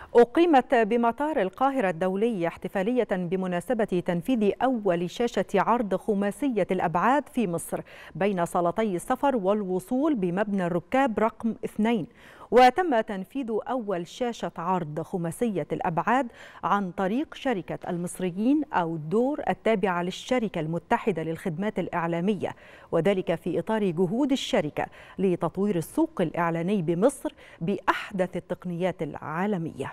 أقيمت بمطار القاهرة الدولي احتفالية بمناسبة تنفيذ أول شاشة عرض خماسية الأبعاد في مصر بين صالتي السفر والوصول بمبنى الركاب رقم 2. وتم تنفيذ أول شاشة عرض خماسية الأبعاد عن طريق شركة المصريين أو الدور التابعة للشركة المتحدة للخدمات الإعلامية، وذلك في إطار جهود الشركة لتطوير السوق الإعلاني بمصر بأحدث التقنيات العالمية.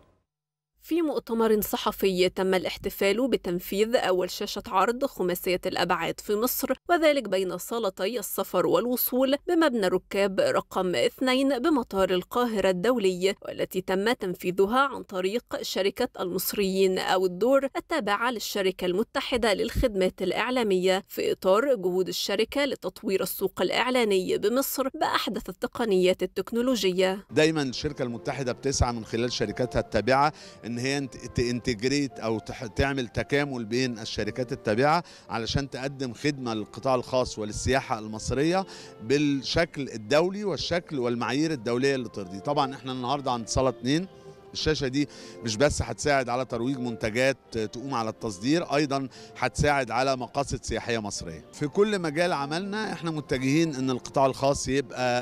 في مؤتمر صحفي تم الاحتفال بتنفيذ أول شاشة عرض خماسية الأبعاد في مصر، وذلك بين صالتي السفر والوصول بمبنى ركاب رقم 2 بمطار القاهرة الدولي، والتي تم تنفيذها عن طريق شركة المصريين أو الدور التابعة للشركة المتحدة للخدمات الإعلامية في إطار جهود الشركة لتطوير السوق الإعلاني بمصر بأحدث التقنيات التكنولوجية. دايما الشركة المتحدة بتسعى من خلال شركاتها التابعة ان هي تنتجريت او تعمل تكامل بين الشركات التابعه علشان تقدم خدمه للقطاع الخاص وللسياحه المصريه بالشكل الدولي والشكل والمعايير الدوليه اللي ترضي. طبعا احنا النهارده عند صاله 2. الشاشة دي مش بس هتساعد على ترويج منتجات تقوم على التصدير، أيضا هتساعد على مقاصد سياحية مصرية. في كل مجال عملنا احنا متجهين ان القطاع الخاص يبقى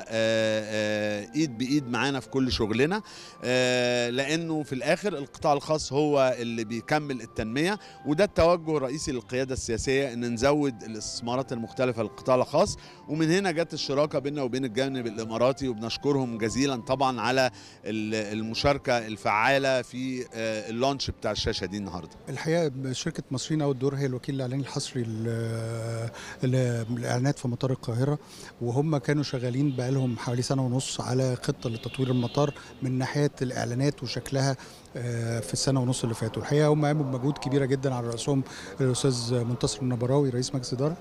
ايد بإيد معانا في كل شغلنا، لأنه في الآخر القطاع الخاص هو اللي بيكمل التنمية، وده التوجه الرئيسي للقيادة السياسية ان نزود الاستثمارات المختلفة للقطاع الخاص. ومن هنا جت الشراكة بيننا وبين الجانب الإماراتي، وبنشكرهم جزيلا طبعا على المشاركة الفعالة في اللانش بتاع الشاشة دي النهاردة. الحقيقة شركة مصريين أو الدور هي الوكيل الإعلاني الحصري للإعلانات في مطار القاهرة، وهم كانوا شغالين بقالهم حوالي سنة ونص على خطة لتطوير المطار من ناحية الإعلانات وشكلها في السنة ونص اللي فاتوا. الحقيقة هم قاموا بمجهود كبيرة جدا على رأسهم الأستاذ منتصر النبراوي رئيس مجلس إدارة،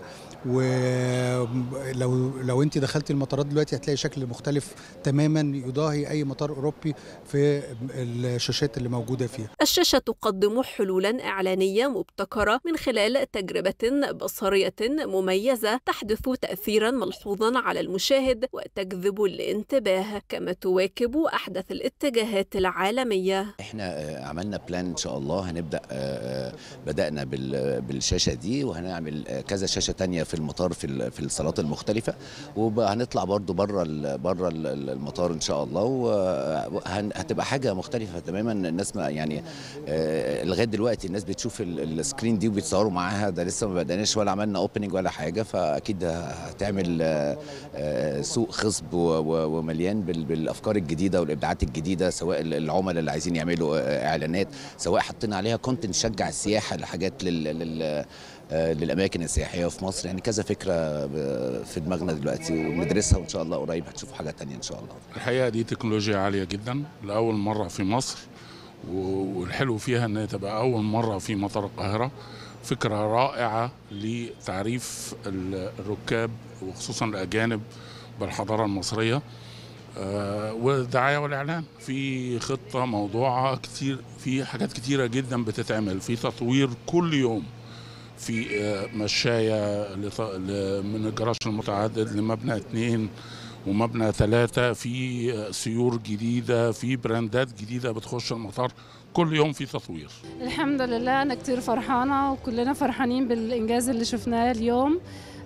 ولو أنت دخلتي المطارات دلوقتي هتلاقي شكل مختلف تماما يضاهي أي مطار أوروبي في الشاشات اللي موجودة فيها. الشاشة تقدم حلولا إعلانية مبتكرة من خلال تجربة بصرية مميزة تحدث تأثيرا ملحوظا على المشاهد وتجذب الانتباه، كما تواكب أحدث الاتجاهات العالمية. احنا عملنا بلان ان شاء الله، هنبدأ بدأنا بالشاشة دي، وهنعمل كذا شاشة تانية في المطار في الصالات المختلفة، وهنطلع برضو بره المطار ان شاء الله، وهتبقى حاجة مختلفة تماما. الناس ما يعني لغايه دلوقتي الناس بتشوف السكرين دي وبيتصوروا معاها، ده لسه ما بدأناش ولا عملنا اوبننج ولا حاجه، فاكيد هتعمل سوق خصب ومليان بالافكار الجديده والابداعات الجديده، سواء العملاء اللي عايزين يعملوا اعلانات، سواء حاطين عليها كونتنت تشجع السياحه لحاجات للاماكن السياحيه في مصر. يعني كذا فكره في دماغنا دلوقتي وبندرسها، وان شاء الله قريب هتشوفوا حاجه تانية ان شاء الله. الحقيقه دي تكنولوجيا عاليه جدا لاول مره في مصر، والحلو فيها انها تبقى اول مره في مطار القاهره. فكره رائعه لتعريف الركاب وخصوصا الاجانب بالحضاره المصريه، والدعايه والاعلان. في خطه موضوعه كتير، في حاجات كتيره جدا بتتعمل، في تطوير كل يوم، في مشاية من الجراج المتعدد لمبنى 2 ومبنى 3، في سيور جديدة، في براندات جديدة بتخش المطار، كل يوم في تطوير. الحمد لله أنا كتير فرحانة، وكلنا فرحانين بالإنجاز اللي شفناه اليوم.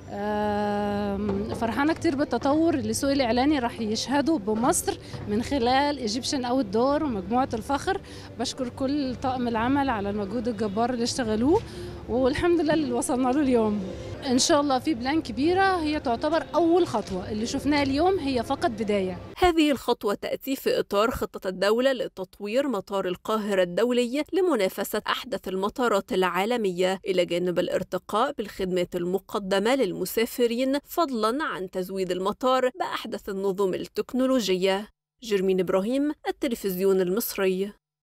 فرحانة كتير بالتطور اللي السوق الإعلاني رح يشهده بمصر من خلال إيجيبشن أو الدور ومجموعة الفخر. بشكر كل طاقم العمل على المجهود الجبار اللي اشتغلوه، والحمد لله اللي وصلنا له اليوم. إن شاء الله في بلان كبيرة، هي تعتبر أول خطوة، اللي شفناها اليوم هي فقط بداية. هذه الخطوة تأتي في إطار خطة الدولة لتطوير مطار القاهرة الدولي لمنافسة أحدث المطارات العالمية، إلى جانب الارتقاء بالخدمات المقدمة للمسافرين، فضلاً عن تزويد المطار بأحدث النظم التكنولوجية. جرمين إبراهيم، التلفزيون المصري.